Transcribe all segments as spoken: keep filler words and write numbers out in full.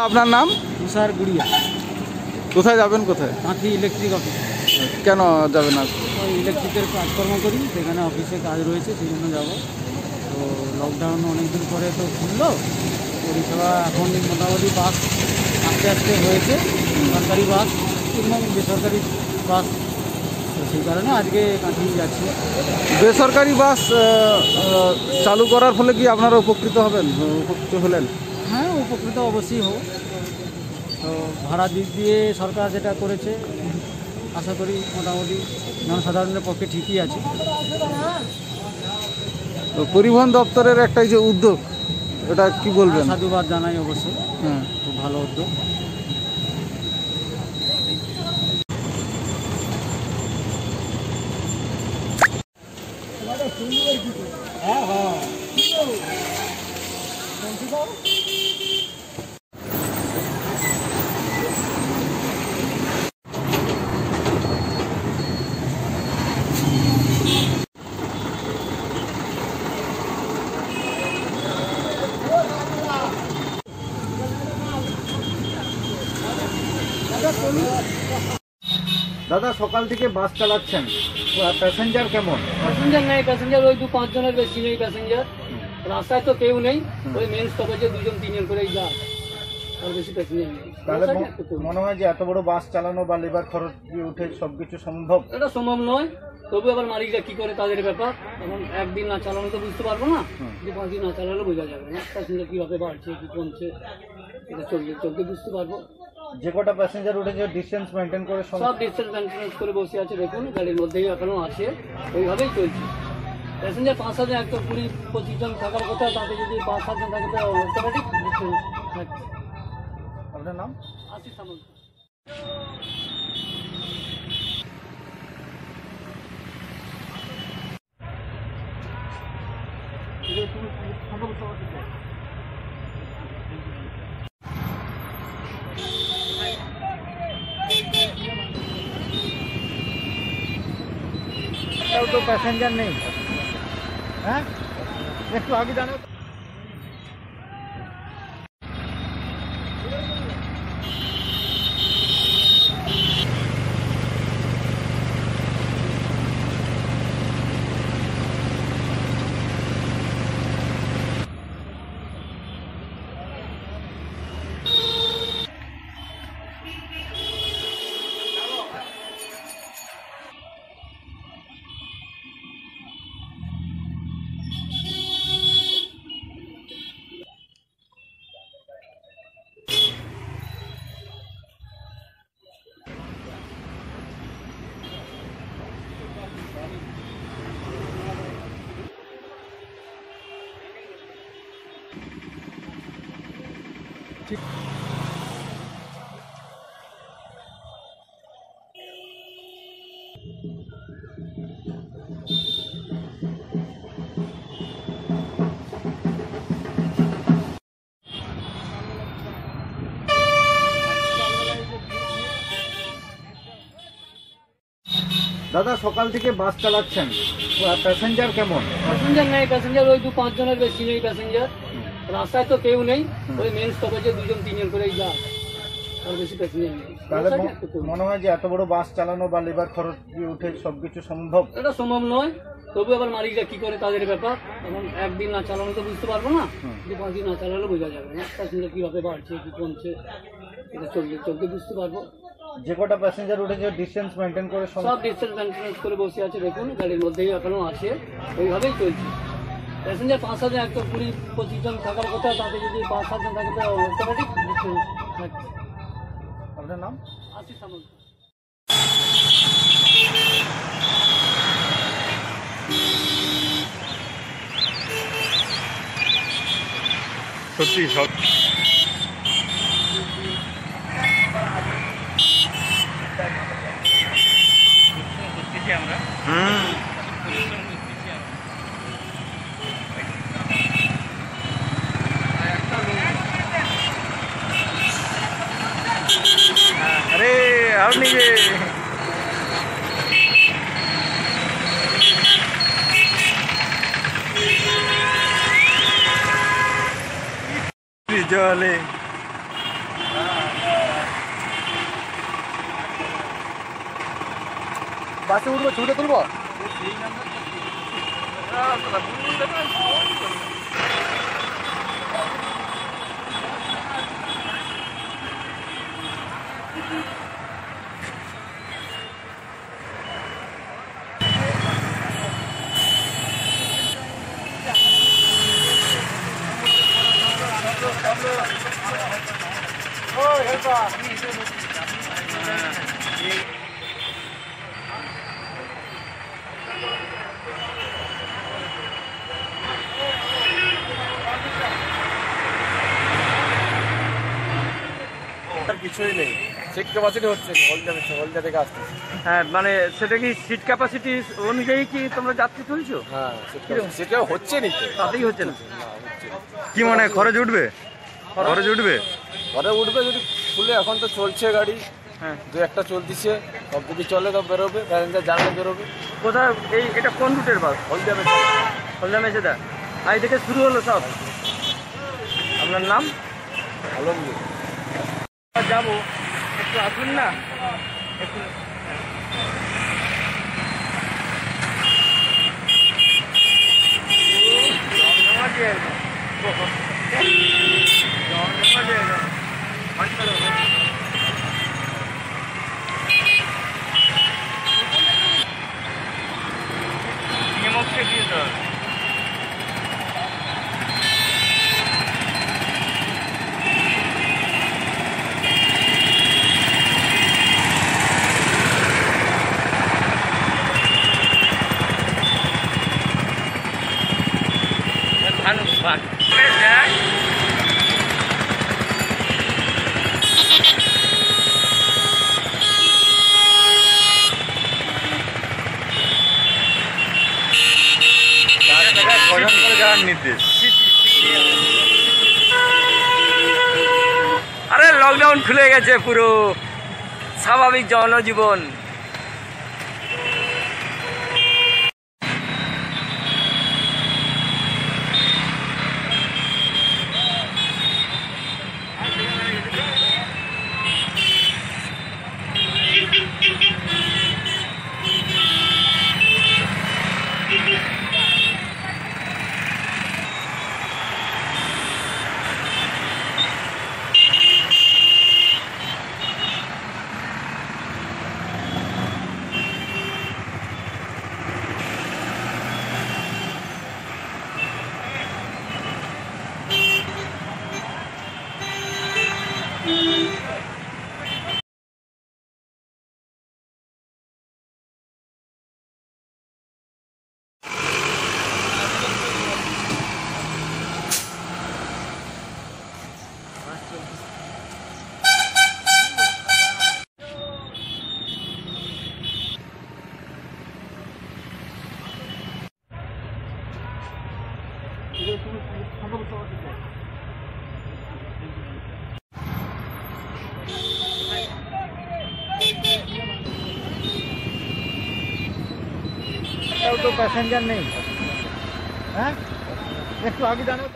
আপনার নাম? তুষার গুড়িয়া। কোথায় যাবেন? কোথায়? Kanthi electric office. কেন যাবেন? আর ওই ইলেকট্রিকের কাজকর্ম করি, সেখানে অফিসে কাজ রয়েছে, সেই জন্য যাবো। তো লকডাউন অনেকদিন পরে তো খুললো পরিষেবা, এখন মোটামুটি বাস আস্তে আস্তে হয়েছে, সরকারি বাস এবং বেসরকারি বাস। তো সেই কারণে আজকে কাঁথি যাচ্ছি। বেসরকারি বাস চালু করার ফলে কি আপনারা উপকৃত হবেন? উপকৃত হলেন? হ্যাঁ, উপকৃত অবশ্যই হব। তো ভাড়া দিক দিয়ে সরকার যেটা করেছে, আশা করি মোটামুটি জনসাধারণের পক্ষে ঠিকই আছে। তো পরিবহন দপ্তরের একটা যে উদ্যোগ, এটা কি বলবেন? সাধুবাদ জানাই অবশ্যই। হ্যাঁ, খুব ভালো উদ্যোগ। হ্যাঁ হ্যাঁ দাদা, সকাল থেকে বাস চালাচ্ছেন, প্যাসেঞ্জার কেমন? প্যাসেঞ্জার নেই, প্যাসেঞ্জার ওই দু পাঁচ জনের বেশি নেই প্যাসেঞ্জার। রাস্তায় তো কেউ নেই, ওই মেন স্টপেজে দুজন তিনজন করেই যায়, আর বেশি প্যাসেঞ্জার নেই। তাহলে মনে হয় যে এত বড় বাস চালানো বা লেবার খরচ দিয়ে উঠে সবকিছু সম্ভব? এটা সম্ভব নয়, তবু আবার মালিকরা কি করে তাদের ব্যাপার। এখন একদিন না চালানো তো বুঝতে পারবো না, দু পাঁচ দিন না চালালে বোঝা যাবে না প্যাসেঞ্জার কীভাবে বাড়ছে কি কমছে। এটা চলবে চলতে বুঝতে পারবো। যে কটা প্যাসেঞ্জার উঠেছে ডিস্টেন্স মেনটেন করে সব ডিস্টেন্স মেনটেন্স করে বসে আছে, দেখুন গাড়ির মধ্যেই এখনো আছে, ওইভাবেই চলছে। প্যাসেঞ্জার পাঁচ সাতজন একটা কুড়ি পঁচিশ জন থাকার কথা, তাতে যদি পাঁচ সাতজন থাকে তো অটোমেটিক ডিস্টেন্স থাকছে। আপনার নাম? আশিস সামন্ত। তো প্যাসেঞ্জার নেই। হ্যাঁ, একটু আগে জানো। ঠিক। দাদা, সকাল থেকে বাস চালাচ্ছেন, প্যাসেঞ্জার কেমন? প্যাসেঞ্জার নেই, প্যাসেঞ্জার ওই দু পাঁচ জনের বেশি নেই প্যাসেঞ্জার। রাস্তায় তো কেউ নেই, ওই মেন স্টপেজে দুজন তিনজন করেই যায়, আর বেশি প্যাসেঞ্জার নেই। তাহলে মনে হয় যে এত বড় বাস চালানো বা লেবার খরচ দিয়ে উঠে সবকিছু সম্ভব? এটা সম্ভব নয়, তবু আবার মালিকরা কি করে তাদের ব্যাপার। এখন একদিন না চালানো তো বুঝতে পারবো না, দু পাঁচ দিন না চালালে বোঝা যাবে না প্যাসেঞ্জার কীভাবে বাড়ছে কি কমছে। এটা চলবে চলতে বুঝতে পারবো। যে কটা প্যাসেঞ্জার উঠেছে ডিস্টেন্স মেনটেন করে সব ডিস্টেন্স মেনটেন্স করে বসে আছে, দেখুন গাড়ির মধ্যেই এখনো আছে, ওইভাবেই চলছে। প্যাসেঞ্জার পাঁচ সাতজন একটা কুড়ি পঁচিশ জন থাকার কথা, তাতে যদি পাঁচ সাতজন থাকে তো অটোমেটিক ডিস্টেন্স থাকছে। আপনার নাম? আশিস সামন্ত। সত্যি সব আমরা अरे और नहीं ये जले বাসে উঠবো, ছুটে তুলবো। কিছুই নেই, সিট ক্যাপাসিটি হচ্ছে না, হলদিয়া হলদিয়া থেকে আসতেছে। হ্যাঁ, মানে সেটা কি সিট ক্যাপাসিটি অনুযায়ী কি তোমরা যাত্রী তুলছো? হ্যাঁ, সেটা হচ্ছে নি তো, তাতেই হচ্ছে না। কি মনে হয় খরচ উঠবে? খরচ উঠবে পরে উঠবে যদি খুলে, এখন তো চলছে গাড়ি। হ্যাঁ, দু একটা চলতিছে, সব যদি চলে তো বেরোবে, প্যাসেঞ্জার জানলে বেরোবে। কোথায় এই এটা কোন রুটের বাস? হলদিয়া মেছে, হলদিয়া মেছেদা। আর এই থেকে শুরু হলো সব। আপনার নাম? আলমগীর। যাবো, একটু আসুন না একটু। ধন্যবাদ। নির্দেশ। আরে লকডাউন খুলে গেছে, পুরো স্বাভাবিক জনজীবন। तो पैसेंजर नहीं है, एक तो आगे जाना।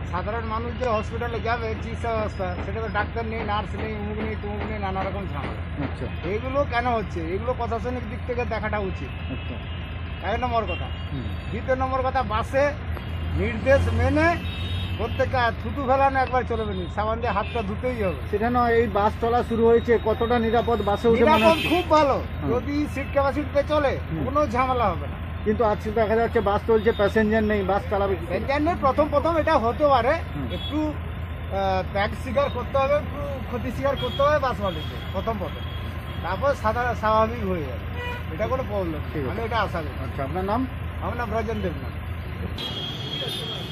সাধারণ মানুষ যে হসপিটালে যাবে চিকিৎসা ব্যবস্থা, সেটা তো ডাক্তার নেই, নার্স নেই, উমুক নেই, তুমুক নেই, নানা রকম ঝামেলা। আচ্ছা এইগুলো কেন হচ্ছে? এগুলো প্রশাসনিক দিক থেকে দেখাটা উচিত, আচ্ছা এক নম্বর কথা। হুম। দ্বিতীয় নম্বর কথা, বাসে নির্দেশ মেনে প্রত্যেকটা থুতু ফেলানো একবার চলবে না, সাবান দিয়ে হাতটা ধুতেই হবে। সেটা নয়, এই বাস চলা শুরু হয়েছে, কতটা নিরাপদ বাসে উঠে মনে নিরাপদ হচ্ছে? খুব ভালো, হুম। যদি সিট ক্যাপাসিটিতে চলে হুম। কোনো ঝামেলা হবে না। কিন্তু আজকে দেখা যাচ্ছে বাস চলছে, প্যাসেঞ্জার নেই, বাস চালাবে কি করে? প্যাসেঞ্জার প্রথম প্রথম এটা হতে পারে, হুম। একটু আহ, ত্যাগ স্বীকার করতে হবে, একটু ক্ষতি স্বীকার করতে হবে বাস মালিককে প্রথম প্রথম, তারপর সাধারণ স্বাভাবিক হয়ে যাবে, এটা কোনো প্রবলেম, ঠিক আছে। আমি এটা আশা করি। আচ্ছা, আপনার নাম? আমার নাম ব্রজেন দেবনাথ।